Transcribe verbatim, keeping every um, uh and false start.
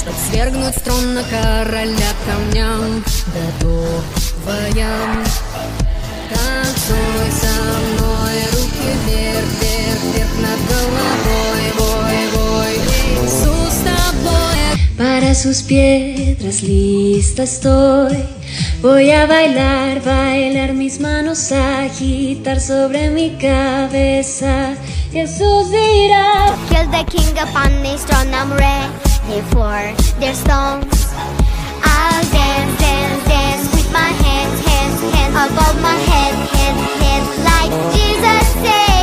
чтоб свергнуть с трона короля камням. Готовая, танцуй со мной, руки вверх, вверх, вверх над головой, бой, бой, Иисус с тобой. Para sus piedras lista estoy. Voy a bailar, bailar, mis manos a agitar sobre mi cabeza. Jesús dirá: Kill the king upon his throne, I'm ready for their stones. I'll dance, dance, dance with my hands, hands, hands above my head, head, head, like Jesus said.